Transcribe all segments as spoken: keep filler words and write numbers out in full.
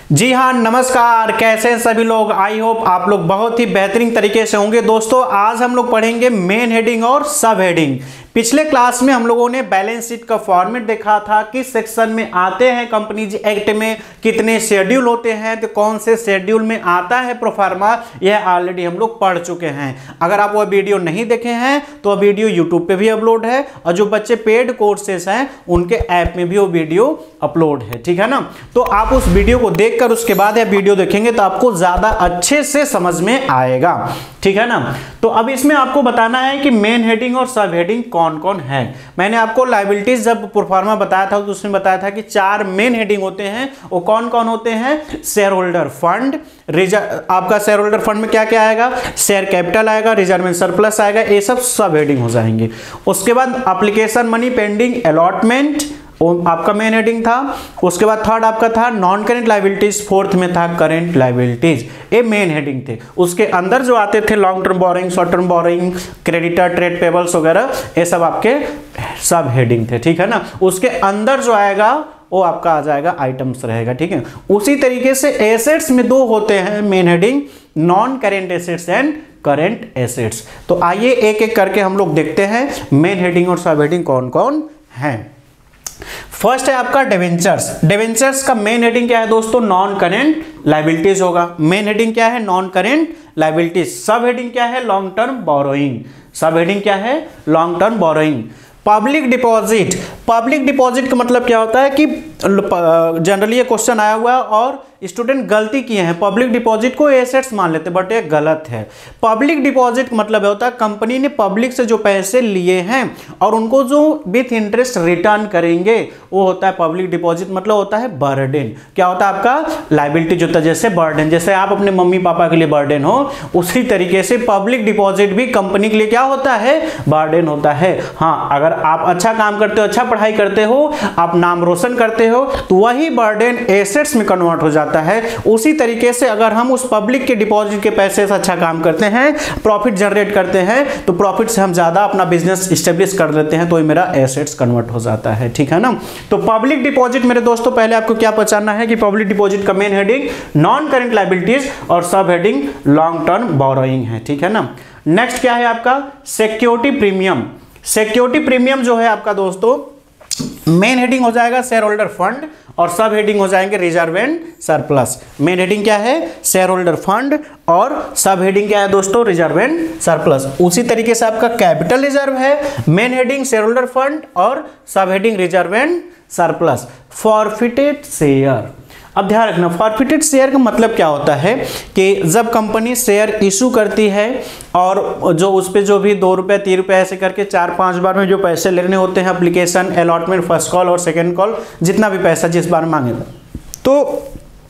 जी हाँ, नमस्कार। कैसे हैं सभी लोग? आई होप आप लोग बहुत ही बेहतरीन तरीके से होंगे। दोस्तों, आज हम लोग पढ़ेंगे मेन हेडिंग और सब हेडिंग। पिछले क्लास में हम लोगों ने बैलेंस शीट का फॉर्मेट देखा था, किस सेक्शन में आते हैं कंपनीज एक्ट में, कितने शेड्यूल होते हैं, तो कौन से शेड्यूल में आता है प्रोफार्मा, यह ऑलरेडी हम लोग पढ़ चुके हैं। अगर आप वो वीडियो नहीं देखे हैं तो वो वीडियो यूट्यूब पे भी अपलोड है, और जो बच्चे पेड कोर्सेस हैं उनके ऐप में भी वो वीडियो अपलोड है, ठीक है ना। तो आप उस वीडियो को देखकर उसके बाद यह वीडियो देखेंगे तो आपको ज्यादा अच्छे से समझ में आएगा, ठीक है ना। तो अब इसमें आपको बताना है कि मेन हेडिंग और सब हेडिंग कौन कौन है। मैंने आपको लायबिलिटीज जब प्रोफार्मा बताया था तो उसमें बताया था कि चार मेन हेडिंग होते हैं। वो कौन कौन होते हैं? शेयर होल्डर फंड, आपका शेयर होल्डर फंड में क्या क्या आएगा? शेयर कैपिटल आएगा, रिजर्व एंड सरप्लस आएगा, ये सब सब हेडिंग हो जाएंगे। उसके बाद एप्लीकेशन मनी पेंडिंग अलॉटमेंट, आपका मेन हेडिंग था। उसके बाद थर्ड आपका था नॉन करेंट लायबिलिटीज, फोर्थ में था करेंट लायबिलिटीज। ये मेन हेडिंग थे। उसके अंदर जो आते थे long term borrowing, short term borrowing, creditor, trade payables वगैरह, ये सब आपके सब हेडिंग थे, ठीक है ना। उसके अंदर जो आएगा वो आपका आ जाएगा आइटम्स रहेगा, ठीक है। उसी तरीके से एसेट्स में दो होते हैं main heading, non current assets and current assets. तो आइए एक एक करके हम लोग देखते हैं मेन हेडिंग और सब हेडिंग कौन कौन है। फर्स्ट है आपका डिवेंचर्स। डिवेंचर्स का मेन हेडिंग क्या है दोस्तों? नॉन करेंट लायबिलिटीज होगा। मेन हेडिंग क्या है? Non current liabilities. Sub heading क्या है? Long term borrowing. Sub heading क्या है? Long term borrowing. Public deposit. Public deposit का मतलब क्या होता है कि जनरली ये क्वेश्चन आया हुआ है और स्टूडेंट गलती किए हैं, पब्लिक डिपॉजिट को एसेट्स मान लेते, बट ये गलत है। पब्लिक डिपॉजिट का मतलब होता है कंपनी ने पब्लिक से जो पैसे लिए हैं और उनको जो विथ इंटरेस्ट रिटर्न करेंगे, वो होता है पब्लिक डिपॉजिट। मतलब होता है बर्डन। क्या होता है आपका? लायबिलिटी जो होता है, जैसे बर्डन, जैसे आप अपने मम्मी पापा के लिए बर्डन हो, उसी तरीके से पब्लिक डिपॉजिट भी कंपनी के लिए क्या होता है? बर्डन होता है। हाँ, अगर आप अच्छा काम करते हो, अच्छा पढ़ाई करते हो, आप नाम रोशन करते हो, तो वही बर्डन एसेट्स में कन्वर्ट हो जाता है। उसी तरीके से अगर हम उस पब्लिक के डिपॉजिट के पैसे से अच्छा काम करते हैं, प्रॉफिट जनरेट करते हैं, तो प्रॉफिट से हम ज्यादा अपना बिजनेस स्टेब्लिश कर लेते हैं, तो ये मेरा एसेट्स कन्वर्ट हो जाता है, ठीक है ना। तो पब्लिक डिपॉजिट मेरे दोस्तों, पहले आपको क्या पहचानना है कि पब्लिक डिपॉजिट का main heading non current liabilities और sub heading long term borrowing है, ठीक है ना। नेक्स्ट क्या है आपका? Security premium. सिक्योरिटी प्रीमियम जो है आपका दोस्तों, मेन हेडिंग हो जाएगा शेयर होल्डर फंड और सब हेडिंग हो जाएंगे reserve and surplus. Main heading क्या है? शेयर होल्डर फंड और सब हेडिंग क्या है दोस्तों? Reserve and surplus. उसी तरीके से आपका कैपिटल रिजर्व है, main heading share holder fund और sub heading reserve and surplus. Forfeited share. अब ध्यान रखना, फॉरफिटेड शेयर का मतलब क्या होता है कि जब कंपनी शेयर इशू करती है और जो उस पर जो भी दो रुपये तीन रुपये ऐसे करके चार पांच बार में जो पैसे लेने होते हैं, एप्लीकेशन, अलॉटमेंट, फर्स्ट कॉल और सेकंड कॉल, जितना भी पैसा जिस बार मांगेगा, तो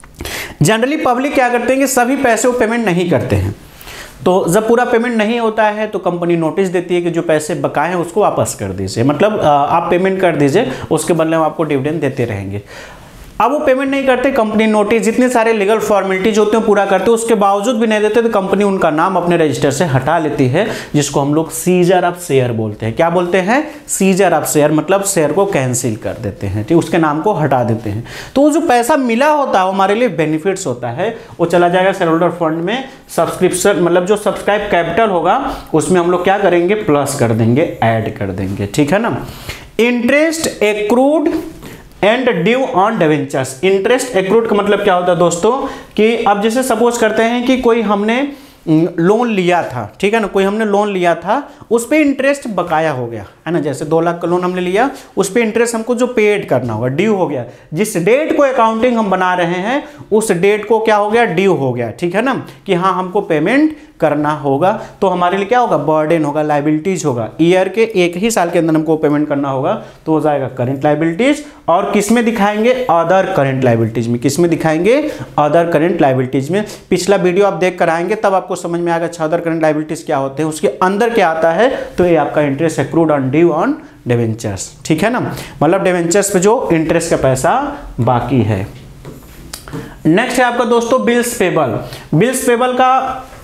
जनरली पब्लिक क्या करते हैं कि सभी पैसे वो पेमेंट नहीं करते हैं। तो जब पूरा पेमेंट नहीं होता है तो कंपनी नोटिस देती है कि जो पैसे बकाए हैं उसको वापस कर दीजिए, मतलब आप पेमेंट कर दीजिए, उसके बदले में आपको डिविडेंड देते रहेंगे। अब वो पेमेंट नहीं करते, कंपनी नोटिस, जितने सारे लीगल फॉर्मेलिटीज होते हैं पूरा करते हैं, उसके बावजूद भी नहीं देते तो कंपनी उनका नाम अपने रजिस्टर से हटा लेती है, जिसको हम लोग सीजर ऑफ शेयर बोलते हैं। क्या बोलते हैं? सीजर ऑफ शेयर, मतलब शेयर को कैंसिल कर देते हैं, ठीक, उसके नाम को हटा देते हैं। तो जो पैसा मिला होता है हमारे लिए बेनिफिट्स होता है, वो चला जाएगा शेयर होल्डर फंड में। सब्सक्रिप्शन मतलब जो सब्सक्राइब कैपिटल होगा उसमें हम लोग क्या करेंगे? प्लस कर देंगे, ऐड कर देंगे, ठीक है ना। Interest accrued and due on debentures. Interest accrued का मतलब क्या होता है दोस्तों कि अब जैसे सपोज करते हैं कि कोई हमने लोन लिया था, ठीक है ना, कोई हमने लोन लिया था, उस पे इंटरेस्ट बकाया हो गया है ना। जैसे दो लाख का लोन हमने लिया, उस पे इंटरेस्ट हमको जो पेड करना होगा, ड्यू हो गया। जिस डेट को अकाउंटिंग हम बना रहे हैं उस डेट को क्या हो गया? ड्यू हो गया, ठीक है ना, कि हाँ हमको पेमेंट करना होगा। तो हमारे लिए क्या होगा? बर्डन होगा, लायबिलिटीज होगा। ईयर के एक ही साल के अंदर हमको पेमेंट करना होगा, तो हो जाएगा करेंट लायबिलिटीज। और किस में दिखाएंगे? अदर करेंट लायबिलिटीज में। किस में दिखाएंगे? अदर करेंट लायबिलिटीज में। पिछला वीडियो आप देख कर आएंगे तब आपको समझ में आएगा अच्छा अदर करेंट लायबिलिटीज क्या होते हैं, उसके अंदर क्या आता है। तो ये आपका interest accrued on due on debentures, ठीक है ना, मतलब डिवेंचर्स पे जो इंटरेस्ट का पैसा बाकी है। नेक्स्ट है आपका दोस्तों बिल्स पेबल। बिल्स पेबल का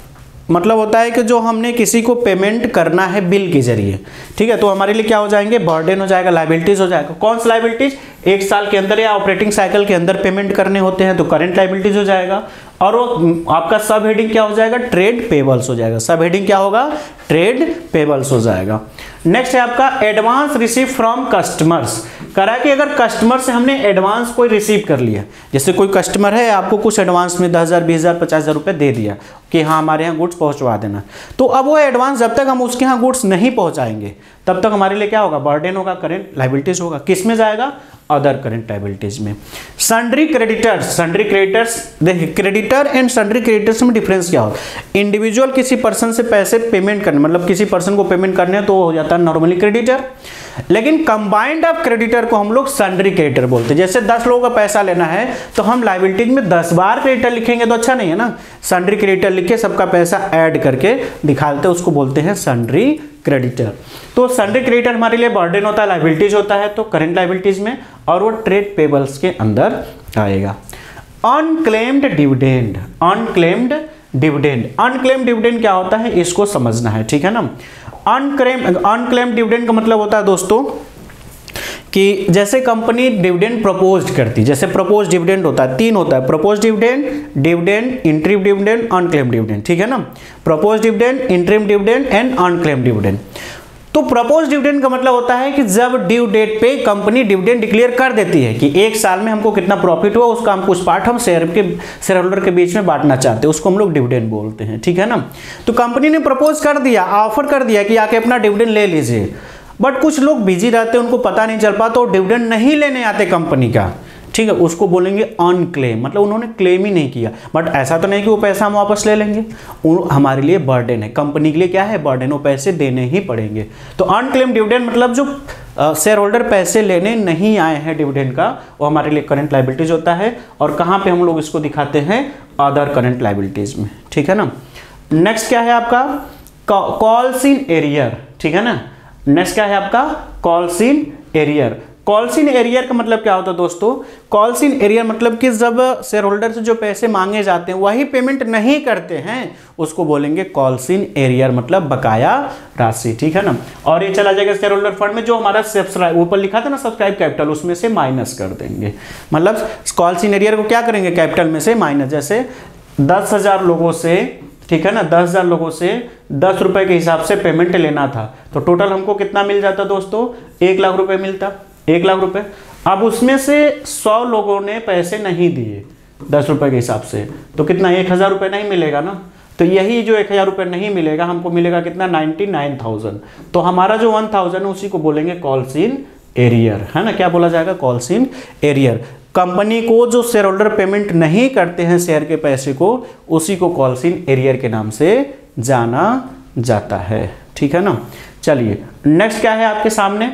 मतलब होता है कि जो हमने किसी को पेमेंट करना है बिल के जरिए, ठीक है, तो हमारे लिए क्या हो जाएंगे, बर्डन हो जाएगा, लाइबिलिटीज हो जाएगा। कौन सा लाइबिलिटीज, एक साल के अंदर या ऑपरेटिंग साइकिल के अंदर पेमेंट करने होते हैं तो करंट लाइबिलिटीज हो जाएगा। और वो आपका सब हेडिंग क्या हो जाएगा, ट्रेड पेबल्स हो जाएगा। सब हेडिंग क्या होगा, ट्रेड पेबल्स हो जाएगा। नेक्स्ट है आपका एडवांस रिसीव फ्रॉम कस्टमर्स। करा कि अगर कस्टमर से हमने एडवांस कोई रिसीव कर लिया, जैसे कोई कस्टमर है आपको कुछ एडवांस में दस हज़ार बीस हज़ार पचास हज़ार रुपये दे दिया कि हाँ हमारे यहाँ गुड्स पहुँचवा देना, तो अब वो एडवांस जब तक हम उसके यहाँ गुड्स नहीं पहुँचाएंगे तब तक हमारे लिए क्या होगा, बर्डन होगा, करेंट लाइबिलिटीज होगा। किस में जाएगा, अदर करेंट लाइबिलिटीज में। सन्ड्री क्रेडिटर्स, सन्ड्री क्रेडिटर्स देखिए, क्रेडिटर एंड सन्ड्री क्रेडिटर्स में डिफरेंस क्या होता है, इंडिविजुअल किसी पर्सन से पैसे पेमेंट करने, मतलब किसी पर्सन को पेमेंट करने तो हो जाता है नॉर्मली क्रेडिटर, लेकिन कंबाइंड ऑफ क्रेडिटर को हम लोग सन्ड्री क्रेडिटर बोलते हैं। जैसे दस लोगों का पैसा लेना है तो हम लाइबिलिटीज में दस बार क्रेडिटर लिखेंगे तो अच्छा नहीं है ना, सन्ड्री क्रेडिटर लिख के सबका पैसा ऐड करके दिखाते हैं, उसको बोलते हैं सन्ड्री क्रेडिटर। तो सन्ड्री क्रेडिटर हमारे लिए बर्डन होता है, लाइबिलिटीज होता है तो करंट लाइबिलिटीज में, और वो ट्रेड पेबल्स के अंदर आएगा। Unclaimed dividend, unclaimed dividend, unclaimed dividend क्या होता है इसको समझना है, ठीक है ना। अनक्लेम अनक्लेम्ड डिविडेंड का मतलब होता है दोस्तों कि जैसे कंपनी डिविडेंड प्रपोज करती, जैसे प्रपोज डिविडेंड होता है, तीन होता है, propose dividend, dividend, interim dividend, unclaimed dividend, ठीक है ना। Propose dividend, interim dividend and unclaimed dividend. तो प्रपोज डिविडेंड का मतलब होता है कि जब ड्यू डेट पे कंपनी डिविडेंड डिक्लेयर कर देती है कि एक साल में हमको कितना प्रॉफिट हुआ, उसका हम कुछ पार्ट हम शेयर के शेयर होल्डर के बीच में बांटना चाहते हैं, उसको हम लोग डिविडेंड बोलते हैं, ठीक है ना। तो कंपनी ने प्रपोज कर दिया, ऑफर कर दिया कि आके अपना डिविडेंड ले लीजिए, बट कुछ लोग बिजी रहते हैं, उनको पता नहीं चल पाता, तो डिविडेंड नहीं लेने आते कंपनी का, ठीक है, उसको बोलेंगे अनक्लेम, मतलब उन्होंने क्लेम ही नहीं किया। बट ऐसा तो नहीं कि वो पैसा हम वापस ले लेंगे, हमारे लिए बर्डन है, कंपनी के लिए क्या है, बर्डन, वो पैसे देने ही पड़ेंगे। तो अनक्लेम डिविडेंड मतलब जो शेयर होल्डर पैसे लेने नहीं आए हैं डिविडेंड का, वो हमारे लिए करंट लाइबिलिटीज होता है। और कहाँ पे हम लोग इसको दिखाते हैं, अदर करंट लाइबिलिटीज में, ठीक है ना। नेक्स्ट क्या है आपका, कॉल्स इन एरियर, ठीक है ना। नेक्स्ट क्या है आपका, calls in arrear. Calls in arrear का मतलब क्या होता है दोस्तों, कॉल्स इन एरियर मतलब कि जब शेयर होल्डर से जो पैसे मांगे जाते हैं वही पेमेंट नहीं करते हैं, उसको बोलेंगे कॉल्स इन एरियर, मतलब बकाया राशि, ठीक है ना। और ये चला जाएगा शेयर होल्डर फंड में, जो हमारा सब्सक्राइब ऊपर लिखा था ना सब्सक्राइब कैपिटल, उसमें से माइनस कर देंगे। मतलब कॉल्स इन एरियर को क्या करेंगे, कैपिटल में से माइनस। जैसे दस हजार लोगों से, ठीक है ना, दस हजार लोगों से दस रुपए के हिसाब से पेमेंट लेना था, तो टोटल हमको कितना मिल जाता दोस्तों, एक लाख रुपए मिलता, एक लाख रुपए। अब उसमें से सौ लोगों ने पैसे नहीं दिए दस रुपए के हिसाब से, तो कितना, एक हजार रुपये नहीं मिलेगा ना। तो यही जो एक हजार रुपये नहीं मिलेगा, हमको मिलेगा कितना, नाइन्टी नाइन थाउजेंड। तो हमारा जो वन थाउजेंड है उसी को बोलेंगे कॉल्स इन एरियर, है ना। क्या बोला जाएगा, कॉल्स इन एरियर। कंपनी को जो शेयर होल्डर पेमेंट नहीं करते हैं शेयर के पैसे को, उसी को कॉल्स इन एरियर के नाम से जाना जाता है, ठीक है ना। चलिए नेक्स्ट क्या है आपके सामने,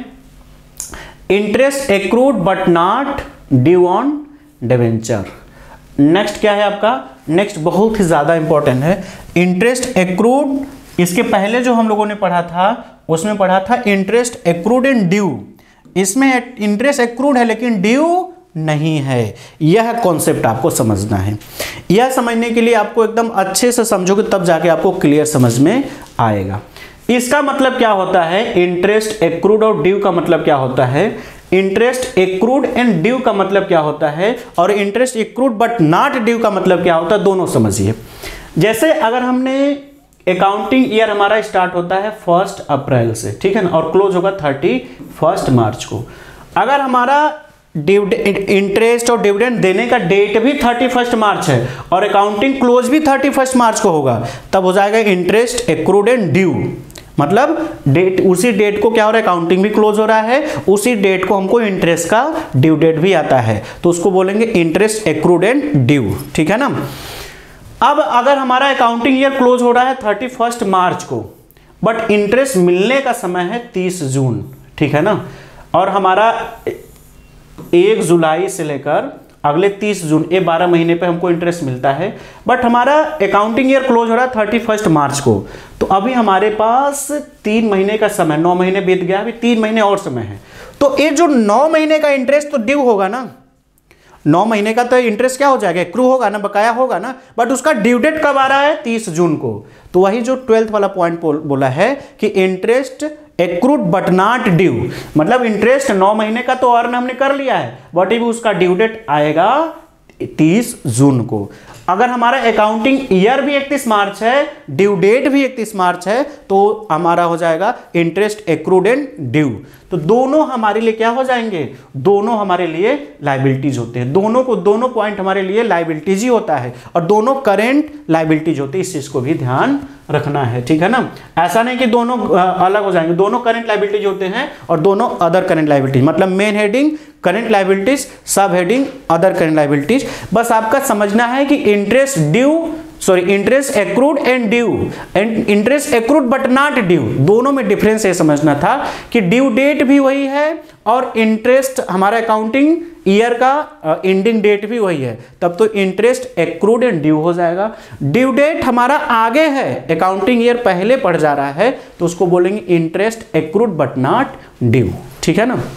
interest accrued but not due on debenture. Next क्या है आपका, नेक्स्ट बहुत ही ज्यादा इंपॉर्टेंट है, इंटरेस्ट एक्रूड। इसके पहले जो हम लोगों ने पढ़ा था उसमें पढ़ा था इंटरेस्ट एक्रूड एंड ड्यू, इसमें इंटरेस्ट एक्रूड है लेकिन ड्यू नहीं है। यह कॉन्सेप्ट आपको समझना है। यह समझने के लिए आपको एकदम अच्छे से समझोगे तब जाके आपको क्लियर समझ में आएगा। इसका मतलब क्या होता है, इंटरेस्ट एक्रूड और ड्यू का मतलब क्या होता है, इंटरेस्ट एक्रूड एंड ड्यू का मतलब क्या होता है, और interest accrued but not due का मतलब क्या होता है, दोनों समझिए। जैसे अगर हमने अकाउंटिंग ईयर हमारा स्टार्ट होता है फर्स्ट अप्रैल से, ठीक है ना, और क्लोज होगा थर्टी फर्स्ट मार्च को। अगर हमारा इंटरेस्ट और डिविडेंड देने का डेट भी थर्टी फर्स्ट मार्च है और अकाउंटिंग क्लोज भी थर्टी फर्स्ट मार्च को होगा, तब हो जाएगा इंटरेस्ट एक्रूड एंड ड्यू। मतलब डेट, उसी डेट को क्या हो रहा है, अकाउंटिंग भी क्लोज हो रहा है, उसी डेट को हमको इंटरेस्ट का ड्यू डेट भी आता है, तो उसको बोलेंगे इंटरेस्ट एक्रूड एंड ड्यू, ठीक है ना। अब अगर हमारा अकाउंटिंग ईयर क्लोज हो रहा है थर्टी फर्स्ट मार्च को, बट इंटरेस्ट मिलने का समय है तीस जून, ठीक है ना, और हमारा एक जुलाई से लेकर अगले तीस जून, ये बारह महीने पे हमको इंटरेस्ट मिलता है, बट हमारा अकाउंटिंग ईयर क्लोज हो रहा है थर्टी फर्स्ट मार्च को, तो अभी हमारे पास तीन महीने का समय, नौ महीने बीत गया, अभी तीन महीने और समय है। तो ये जो नौ महीने का इंटरेस्ट तो ड्यू होगा ना, नौ महीने का तो इंटरेस्ट क्या हो जाएगा, एक्रू होगा ना, बकाया होगा ना, बट उसका ड्यू डेट कब आ रहा है, तीस जून को। तो वही जो ट्वेल्थ वाला पॉइंट बोला है कि interest accrued but not due, मतलब इंटरेस्ट नौ महीने का तो अर्न हमने कर लिया है, बट भी उसका ड्यू डेट आएगा तीस जून को। अगर हमारा अकाउंटिंग ईयर भी इकतीस मार्च है, ड्यू डेट भी इकतीस मार्च है, तो हमारा हो जाएगा इंटरेस्ट एक्रूड एंड ड्यू। तो दोनों हमारे लिए क्या हो जाएंगे, दोनों हमारे लिए लायबिलिटीज होते हैं, दोनों को दोनों पॉइंट हमारे लिए लायबिलिटीज ही होता है, और दोनों करेंट लायबिलिटीज होते हैं, इस चीज को भी ध्यान रखना है, ठीक है ना। ऐसा नहीं कि दोनों अलग हो जाएंगे, दोनों करेंट लायबिलिटीज होते हैं और दोनों अदर करेंट लायबिलिटीज, मतलब main heading current liabilities, sub heading other current liabilities. बस आपका समझना है कि interest due sorry interest accrued and due and interest accrued but not due, दोनों में डिफरेंस ये समझना था कि ड्यू डेट भी वही है और इंटरेस्ट हमारा अकाउंटिंग ईयर का एंडिंग डेट भी वही है, तब तो इंटरेस्ट एक्रूड एंड ड्यू हो जाएगा। ड्यू डेट हमारा आगे है, अकाउंटिंग ईयर पहले पड़ जा रहा है, तो उसको बोलेंगे interest accrued but not due, ठीक है ना।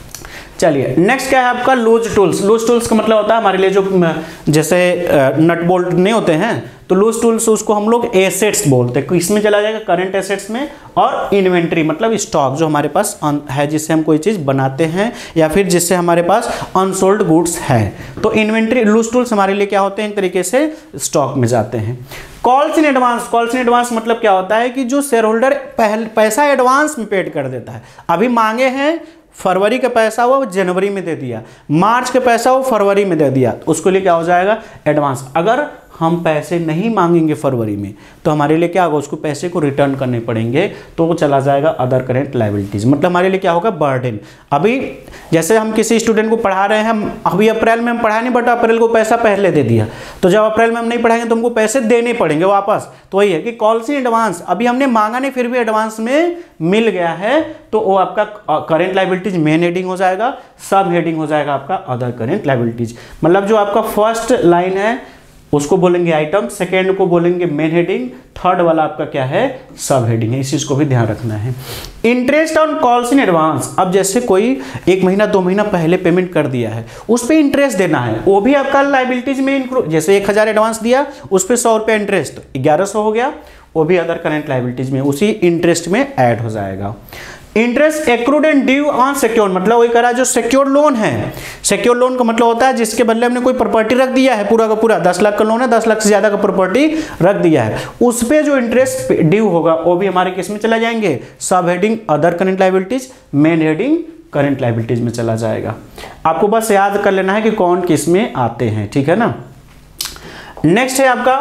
चलिए नेक्स्ट क्या है आपका लूज टूल्स। लूज टूल्स का मतलब होता है हमारे लिए जो जैसे नट बोल्ट नहीं होते हैं, तो लूज टूल्स उसको हम लोग एसेट्स बोलते हैं, इसमें चला जाएगा करंट एसेट्स में। और इन्वेंट्री मतलब स्टॉक जो हमारे पास है, जिससे हम कोई चीज़ बनाते हैं या फिर जिससे हमारे पास अनसोल्ड गुड्स है, तो इन्वेंट्री लूज टूल्स हमारे लिए क्या होते हैं, एक तरीके से स्टॉक में जाते हैं। Calls in advance, calls in advance मतलब क्या होता है कि जो शेयर होल्डर पहले पैसा एडवांस में पेड कर देता है, अभी मांगे हैं फरवरी का पैसा वो जनवरी में दे दिया, मार्च का पैसा वो फरवरी में दे दिया, तो उसके लिए क्या हो जाएगा एडवांस। अगर हम पैसे नहीं मांगेंगे फरवरी में तो हमारे लिए क्या होगा, उसको पैसे को रिटर्न करने पड़ेंगे, तो वो चला जाएगा अदर करेंट लायबिलिटीज, मतलब हमारे लिए क्या होगा बर्डन। अभी जैसे हम किसी स्टूडेंट को पढ़ा रहे हैं, अभी अप्रैल में हम पढ़ा नहीं, बट अप्रैल को पैसा पहले दे दिया, तो जब अप्रैल में हम नहीं पढ़ाएंगे तो हमको पैसे देने पड़ेंगे वापस। तो वही है कि कॉल्स इन एडवांस, अभी हमने मांगा नहीं फिर भी एडवांस में मिल गया है, तो वो आपका करेंट लायबिलिटीज मेन हेडिंग हो जाएगा, सब हेडिंग हो जाएगा आपका अदर करेंट लायबिलिटीज। मतलब जो आपका फर्स्ट लाइन है उसको बोलेंगे आइटम, सेकेंड को बोलेंगे मेन हेडिंग, थर्ड वाला आपका क्या है सब हेडिंग है, इस चीज को भी ध्यान रखना है। Interest on calls in advance, अब जैसे कोई एक महीना दो महीना पहले पेमेंट कर दिया है, उस पर इंटरेस्ट देना है, वो भी आपका लायबिलिटीज में इंक्लूड, जैसे एक हजार एडवांस दिया उस पर सौ रुपया इंटरेस्ट, ग्यारह सौ हो गया, वो भी अदर करेंट लायबिलिटीज में उसी इंटरेस्ट में ऐड हो जाएगा। Interest accrued and due on secured, मतलब वही करा जो सिक्योर्ड लोन है, सिक्योर्ड लोन का मतलब होता है जिसके बदले हमने कोई प्रॉपर्टी रख दिया है, पूरा का पूरा दस लाख का लोन है, दस लाख से ज्यादा का प्रॉपर्टी रख दिया है, उस पे जो इंटरेस्ट ड्यू होगा वो भी हमारे किस में चला जाएंगे, sub heading other current liabilities, main heading current liabilities में चला जाएगा। आपको बस याद कर लेना है कि कौन किस में आते हैं, ठीक है ना। नेक्स्ट है आपका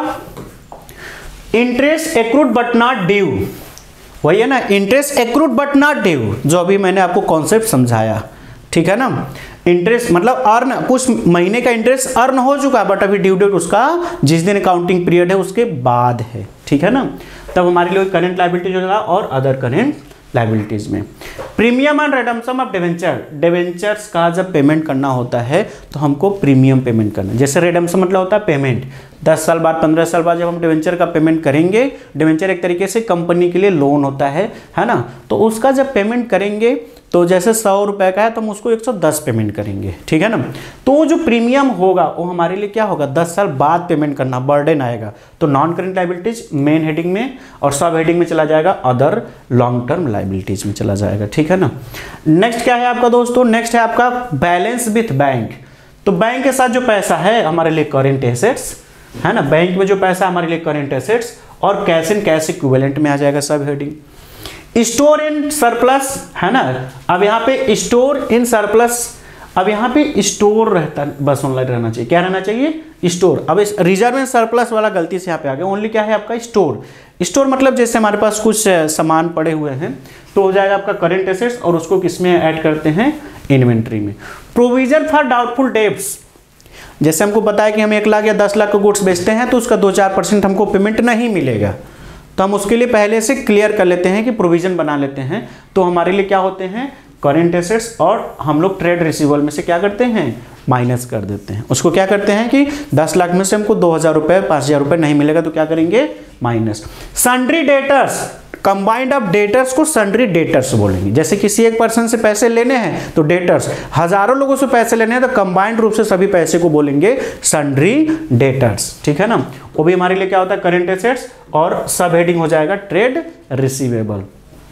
interest accrued but not due, वही है ना interest accrued but not due, जो अभी मैंने आपको कॉन्सेप्ट समझाया, ठीक है ना। इंटरेस्ट मतलब अर्न, कुछ महीने का इंटरेस्ट अर्न हो चुका बट अभी ड्यू डेट उसका जिस दिन अकाउंटिंग पीरियड है उसके बाद है, ठीक है ना, तब हमारे लिए करंट लायबिलिटीज होगा और अदर करंट लायबिलिटीज में। Premium and redemption of debenture, debentures का जब पेमेंट करना होता है तो हमको प्रीमियम पेमेंट करना, जैसे रिडम्पशन मतलब होता है पेमेंट, दस साल बाद पंद्रह साल बाद जब हम डिवेंचर का पेमेंट करेंगे, डिवेंचर एक तरीके से कंपनी के लिए लोन होता है है ना, तो उसका जब पेमेंट करेंगे तो जैसे सौ रुपए का है तो हम उसको एक सौ दस पेमेंट करेंगे, ठीक है ना। तो जो प्रीमियम होगा वो हमारे लिए क्या होगा, दस साल बाद पेमेंट करना, बर्डन आएगा, तो non current liabilities main heading में और सब हेडिंग में चला जाएगा अदर लॉन्ग टर्म लायबिलिटीज में चला जाएगा, ठीक है ना। नेक्स्ट क्या है आपका दोस्तों, नेक्स्ट है आपका बैलेंस विथ बैंक। तो बैंक के साथ जो पैसा है हमारे लिए करेंट एसेट्स है ना, बैंक में जो पैसा हमारे लिए करेंट एसेट्स, और कैश इन कैश इक्विवेलेंट में आ जाएगा सब हेडिंग। स्टोर इन सरप्लस है ना, अब यहाँ पे स्टोर इन सरप्लस, अब यहाँ पे स्टोर रहता बस ऑनलाइन रहना चाहिए, क्या रहना चाहिए स्टोर। अब इस रिजर्व एंड सरप्लस वाला गलती से यहाँ पे आ गया, ओनली क्या है आपका स्टोर। स्टोर मतलब जैसे हमारे पास कुछ सामान पड़े हुए हैं तो हो जाएगा आपका करेंट एसेट्स, और उसको किसमें ऐड करते हैं इन्वेंट्री में। प्रोविजन फॉर डाउटफुल डेब्ट्स, जैसे हमको पता है कि हम एक लाख या दस लाख का गुड्स बेचते हैं तो उसका दो चार परसेंट हमको पेमेंट नहीं मिलेगा, तो हम उसके लिए पहले से क्लियर कर लेते हैं कि प्रोविजन बना लेते हैं, तो हमारे लिए क्या होते हैं करेंट एसेट्स, और हम लोग ट्रेड रिसीवेबल में से क्या करते हैं माइनस कर देते हैं। उसको क्या करते हैं कि दस लाख में से हमको दो हज़ार रुपये पाँच हज़ार रुपये नहीं मिलेगा तो क्या करेंगे minus. Sundry debtors, combined of debtors को सन्ड्री डेटर्स बोलेंगे। जैसे किसी एक पर्सन से पैसे लेने हैं तो डेटर्स, हजारों लोगों से पैसे लेने हैं तो कंबाइंड रूप से सभी पैसे को बोलेंगे सन्ड्री डेटर्स, ठीक है ना। वो भी हमारे लिए क्या होता है, करेंट एसेट्स, और सब हेडिंग हो जाएगा trade receivable.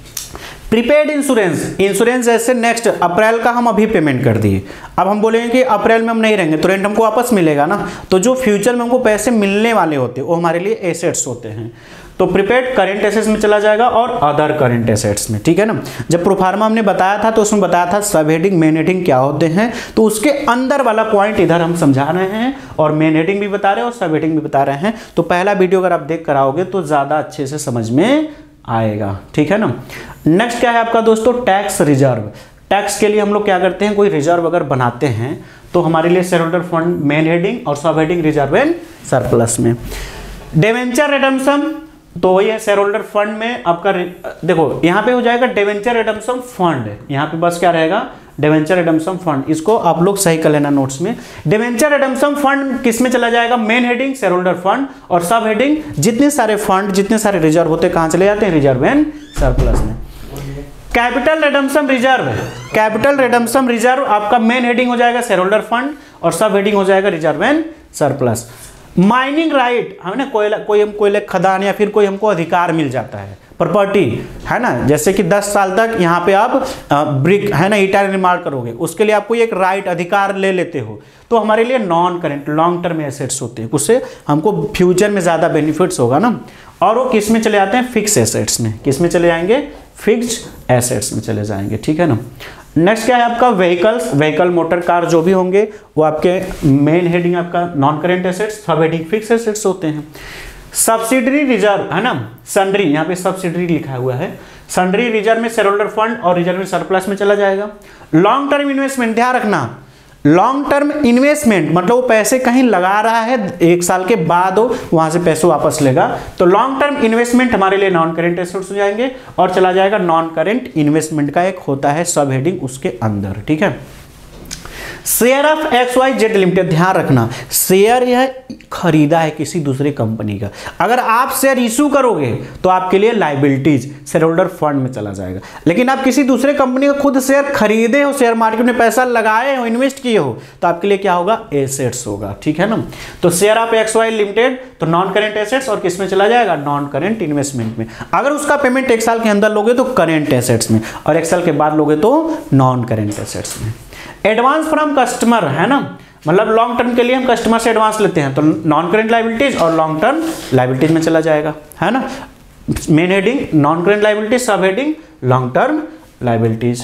Prepaid insurance, insurance जैसे नेक्स्ट अप्रैल का हम अभी पेमेंट कर दिए, अब हम बोलेंगे कि अप्रैल में हम नहीं रहेंगे तो रेंट हमको वापस मिलेगा ना, तो जो फ्यूचर में हमको पैसे मिलने वाले होते हैं वो हमारे लिए एसेट्स होते हैं। तो प्रीपेड करेंट एसेट्स में चला जाएगा और अदर करेंट एसेट्स में, ठीक है ना। जब प्रोफार्मा हमने बताया था तो उसमें बताया था सब हेडिंग मेन हेडिंग क्या होते हैं, तो उसके अंदर वाला पॉइंट इधर हम समझा रहे हैं और मेन हेडिंग भी बता रहे हैं और सब हेडिंग भी बता रहे हैं। तो पहला वीडियो अगर आप देख कर आओगे तो ज़्यादा अच्छे से समझ में आएगा, ठीक है ना। नेक्स्ट क्या है आपका दोस्तों, टैक्स रिजर्व। टैक्स के लिए हम लोग क्या करते हैं, कोई रिजर्व अगर बनाते हैं तो हमारे लिए share holder fund main heading और sub heading reserve and surplus में। डिवेंचर रिडम्पशन, तो वही है शेयर होल्डर फंड में आपका, देखो यहाँ पे हो जाएगा डिवेंचर रिडम्पशन फंड, यहाँ पे बस क्या रहेगा, डिवेंचर रिडम्पशन फंड, इसको आप लोग सही कर लेना नोट्स में। डिवेंचर रिडम्पशन फंड किस में चला जाएगा, main heading share holder fund, और सब हेडिंग जितने सारे फंड जितने सारे रिजर्व होते हैं कहाँ चले जाते हैं, रिजर्व एंड सरप्लस में। Capital redemption reserve, capital redemption reserve आपका मेन हेडिंग हो जाएगा शेयर होल्डर फंड और सब हेडिंग हो जाएगा reserve and surplus. Mining right, हमें ना कोयला, कोई हम कोयले खदान या फिर कोई हमको अधिकार मिल जाता है, प्रॉपर्टी है ना, जैसे कि दस साल तक यहाँ पे आप ब्रिक है ना ईटा निर्माण करोगे, उसके लिए आपको एक राइट अधिकार ले लेते हो, तो हमारे लिए non current long term assets होते हैं, उससे हमको फ्यूचर में ज़्यादा बेनिफिट्स होगा ना। और वो किस में चले जाते हैं, फिक्स एसेट्स में, किस में चले जाएंगे, फिक्स्ड एसेट्स में चले जाएंगे, ठीक है ना। नेक्स्ट क्या है आपका व्हीकल्स, व्हीकल मोटर कार जो भी होंगे वो आपके मेन हेडिंग आपका non current assets, sub heading fix assets होते हैं। सब्सिडरी रिजर्व है ना, सन्ड्री, यहाँ पे सब्सिडरी लिखा हुआ है, सन्ड्री रिजर्व में शेयर होल्डर फंड और रिजर्व में सरप्लस में चला जाएगा। लॉन्ग टर्म इन्वेस्टमेंट, ध्यान रखना लॉन्ग टर्म इन्वेस्टमेंट मतलब वो पैसे कहीं लगा रहा है, एक साल के बाद वो वहां से पैसे वापस लेगा, तो लॉन्ग टर्म इन्वेस्टमेंट हमारे लिए नॉन करेंट एसेट्स हो जाएंगे और चला जाएगा नॉन करेंट इन्वेस्टमेंट का एक होता है सब हेडिंग उसके अंदर, ठीक है। Share of X Y Z limited, ध्यान रखना शेयर यह खरीदा है किसी दूसरे कंपनी का, अगर आप शेयर इशू करोगे तो आपके लिए लाइबिलिटीज शेयर होल्डर फंड में चला जाएगा, लेकिन आप किसी दूसरे कंपनी का खुद शेयर खरीदे हो, शेयर मार्केट में पैसा लगाए हो, इन्वेस्ट किए हो, तो आपके लिए क्या होगा, एसेट्स होगा, ठीक है ना। तो share of X Y limited तो नॉन करेंट एसेट्स और किस में चला जाएगा, नॉन करेंट इन्वेस्टमेंट में। अगर उसका पेमेंट एक साल के अंदर लोगे तो करेंट एसेट्स में और एक साल के बाद लोगे तो नॉन करेंट एसेट्स में। एडवांस फ्रॉम कस्टमर है ना, मतलब लॉन्ग टर्म के लिए हम कस्टमर से एडवांस लेते हैं तो नॉन करेंट लाइबिलिटीज और लॉन्ग टर्म लाइबिलिटीज में चला जाएगा, है ना। Main heading non current liabilities, sub heading long term liabilities.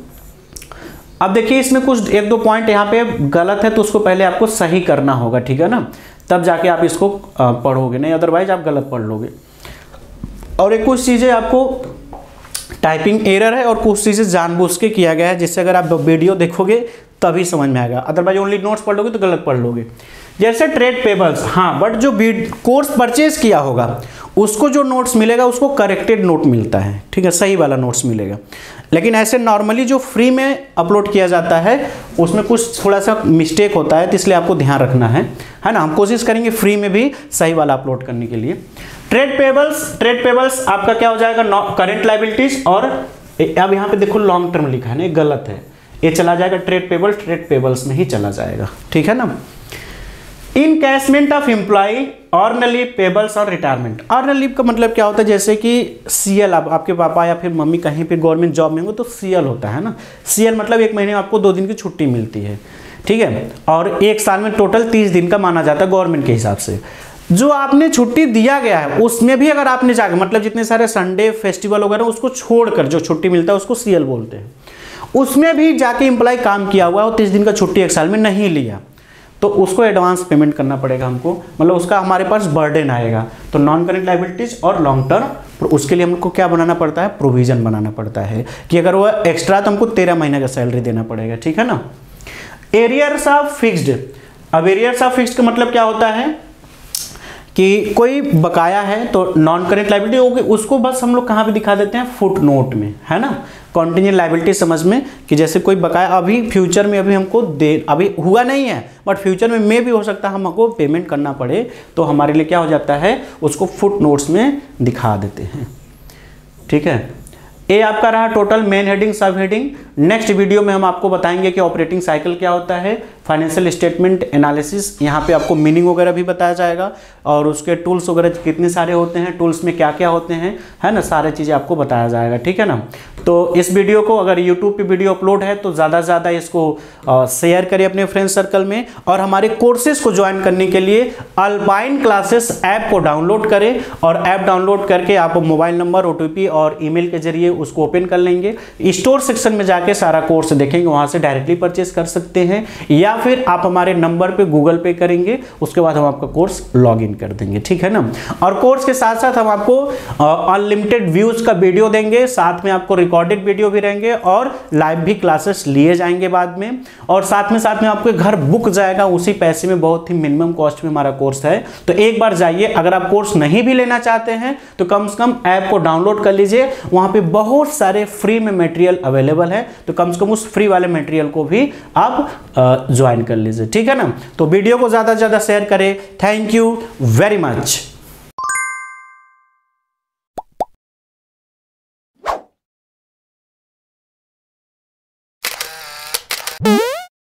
अब देखिए इसमें कुछ एक दो पॉइंट यहाँ पे गलत है तो उसको पहले आपको सही करना होगा, ठीक है ना, तब जाके आप इसको पढ़ोगे, नहीं अदरवाइज आप गलत पढ़ लोगे। और एक कुछ चीज़ें आपको टाइपिंग एरर है और कुछ चीज़ें जानबूझ के किया गया है, जिससे अगर आप वीडियो देखोगे तभी समझ में आएगा, अदरवाइज ओनली नोट्स पढ़ लोगे तो गलत पढ़ लोगे। जैसे ट्रेड पेबल्स, हाँ बट जो कोर्स परचेज किया होगा उसको जो नोट्स मिलेगा उसको करेक्टेड नोट मिलता है, ठीक है, सही वाला नोट्स मिलेगा। लेकिन ऐसे नॉर्मली जो फ्री में अपलोड किया जाता है उसमें कुछ थोड़ा सा मिस्टेक होता है, तो इसलिए आपको ध्यान रखना है, है ना। हम कोशिश करेंगे फ्री में भी सही वाला अपलोड करने के लिए। ट्रेड पेबल्स, ट्रेड पेबल्स आपका क्या हो जाएगा, करेंट लाइबिलिटीज, और अब यहाँ पे देखो लॉन्ग टर्म लिखा है ना, ये गलत है, ये चला जाएगा ट्रेड पेबल, ट्रेड पेबल्स में ही चला जाएगा, ठीक है ना। Encashment of employ, earn leave, payables और रिटायरमेंट। अर्न लीव का मतलब क्या होता है, जैसे कि सीएल, आप आपके पापा या फिर मम्मी कहीं पे गवर्नमेंट जॉब में हो तो सीएल होता है ना, सीएल मतलब एक महीने में आपको दो दिन की छुट्टी मिलती है, ठीक है, और एक साल में टोटल तीस दिन का माना जाता है गवर्नमेंट के हिसाब से। जो आपने छुट्टी दिया गया है उसमें भी अगर आपने जाकर मतलब जितने सारे संडे फेस्टिवल वगैरह उसको छोड़कर जो छुट्टी मिलता है उसको सीएल बोलते हैं, उसमें भी जाके एम्प्लॉय काम किया हुआ है और तीस दिन का छुट्टी एक साल में नहीं लिया तो उसको एडवांस पेमेंट करना पड़ेगा हमको, मतलब उसका हमारे पास बर्डन आएगा। तो नॉन करेंट लाइबिलिटीज और लॉन्ग टर्म, तो उसके लिए हमको क्या बनाना पड़ता है, प्रोविजन बनाना पड़ता है कि अगर वो एक्स्ट्रा तो हमको तेरह महीने का सैलरी देना पड़ेगा, ठीक है ना। एरियर्स ऑफ फिक्स्ड, अब एरियर्स ऑफ फिक्स्ड का मतलब क्या होता है कि कोई बकाया है तो नॉन करेंट लाइबिलिटी होगी, उसको बस हम लोग कहाँ पे दिखा देते हैं, फुट नोट में, है ना। कॉन्टिन्यूड लाइबिलिटी समझ में कि जैसे कोई बकाया अभी फ्यूचर में अभी हमको दे, अभी हुआ नहीं है बट फ्यूचर में मे भी हो सकता है हमको पेमेंट करना पड़े, तो हमारे लिए क्या हो जाता है, उसको फुट नोट्स में दिखा देते हैं। ठीक है। ये आपका रहा total main heading, sub heading. Next video में हम आपको बताएंगे कि ऑपरेटिंग साइकिल क्या होता है, फाइनेंशियल स्टेटमेंट एनालिसिस, यहाँ पे आपको मीनिंग वगैरह भी बताया जाएगा और उसके टूल्स वगैरह कितने सारे होते हैं, टूल्स में क्या क्या होते हैं, है ना, सारी चीज़ें आपको बताया जाएगा, ठीक है ना। तो इस वीडियो को अगर यूट्यूब पे वीडियो अपलोड है तो ज़्यादा से ज़्यादा इसको शेयर करें अपने फ्रेंड सर्कल में, और हमारे कोर्सेज को ज्वाइन करने के लिए अल्पाइन क्लासेस ऐप को डाउनलोड करें, और ऐप डाउनलोड करके आप मोबाइल नंबर, ओटीपी और ईमेल के जरिए उसको ओपन कर लेंगे। स्टोर सेक्शन में जाके सारा कोर्स देखेंगे, वहां से डायरेक्टली परचेस कर सकते हैं, या फिर आप हमारे नंबर पे गूगल पे करेंगे, उसके बाद हम आपका कोर्स लॉग इन कर देंगे, ठीक है ना। और कोर्स के साथ साथ हम आपको अनलिमिटेड व्यूज का वीडियो देंगे, साथ में आपको रिकॉर्डेड वीडियो भी रहेंगे और लाइव भी क्लासेस लिए जाएंगे बाद में, और साथ में साथ में आपके घर बुक जाएगा उसी पैसे में, बहुत ही मिनिमम कॉस्ट में हमारा कोर्स है। तो एक बार जाइए, अगर आप कोर्स नहीं भी लेना चाहते हैं तो कम से कम ऐप को डाउनलोड कर लीजिए, वहां पे बहुत सारे फ्री में मटेरियल अवेलेबल है, तो कम से कम उस फ्री वाले मटेरियल को भी आप ज्वाइन कर लीजिए, ठीक है ना। तो वीडियो को ज्यादा से ज्यादा शेयर करें। Thank you very much.